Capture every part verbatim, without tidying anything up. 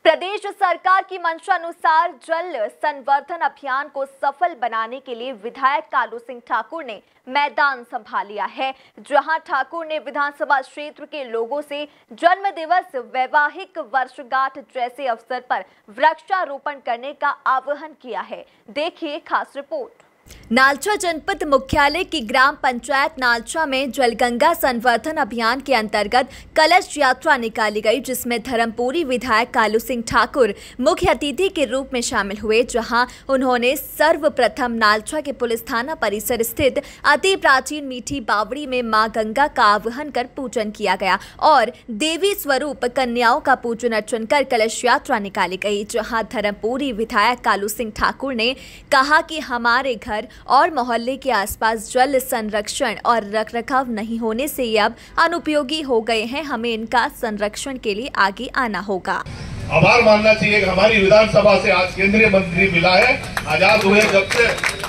प्रदेश सरकार की मंशानुसार जल संवर्धन अभियान को सफल बनाने के लिए विधायक कालू सिंह ठाकुर ने मैदान संभाल लिया है, जहां ठाकुर ने विधानसभा क्षेत्र के लोगों से जन्म दिवस, वैवाहिक वर्षगांठ जैसे अवसर पर वृक्षारोपण करने का आह्वान किया है। देखिए खास रिपोर्ट। नालचा जनपद मुख्यालय की ग्राम पंचायत नालचा में जलगंगा संवर्धन अभियान के अंतर्गत कलश यात्रा निकाली गई, जिसमें धर्मपुरी विधायक कालू सिंह ठाकुर मुख्य अतिथि के रूप में शामिल हुए, जहां उन्होंने सर्वप्रथम नालचा के पुलिस थाना परिसर स्थित अति प्राचीन मीठी बावड़ी में मां गंगा का आह्वान कर पूजन किया गया और देवी स्वरूप कन्याओं का पूजन अर्चन कर कलश यात्रा निकाली गई। जहां धर्मपुरी विधायक कालू सिंह ठाकुर ने कहा कि हमारे घर और मोहल्ले के आसपास जल संरक्षण और रखरखाव नहीं होने से ये अब अनुपयोगी हो गए हैं, हमें इनका संरक्षण के लिए आगे आना होगा। आभार मानना चाहिए कि हमारी विधानसभा से आज केंद्रीय मंत्री मिला है। आजाद हुए जब से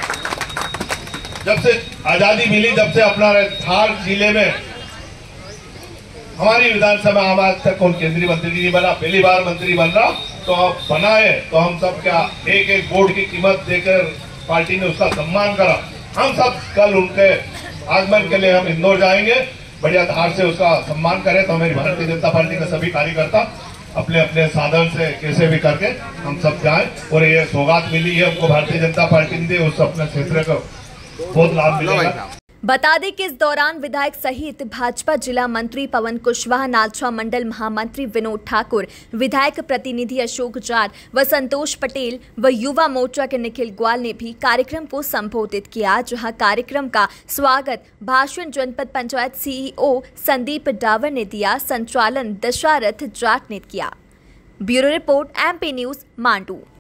जब से आजादी मिली, जब से अपना धार जिले में हमारी विधानसभा हम आज तक कौन केंद्रीय मंत्री नहीं बना, पहली बार मंत्री बन रहा, तो अब बनाए तो हम सब क्या एक एक वोट की कीमत देकर पार्टी ने उसका सम्मान करा। हम सब कल उनके आगमन के लिए हम इंदौर जाएंगे, बढ़िया धार से उसका सम्मान करें। तो हमारी भारतीय जनता पार्टी के सभी कार्यकर्ता अपने अपने साधन से कैसे भी करके हम सब जाएं और ये सौगात मिली है हमको भारतीय जनता पार्टी ने, उस अपने क्षेत्र को बहुत लाभ मिलेगा। बता दें कि इस दौरान विधायक सहित भाजपा जिला मंत्री पवन कुशवाहा, नालचा मंडल महामंत्री विनोद ठाकुर, विधायक प्रतिनिधि अशोक जाट व संतोष पटेल व युवा मोर्चा के निखिल ग्वाल ने भी कार्यक्रम को संबोधित किया। जहां कार्यक्रम का स्वागत भाषण जनपद पंचायत सीईओ संदीप डावर ने दिया, संचालन दशरथ जाट ने किया। Bureau report MP news Mandu.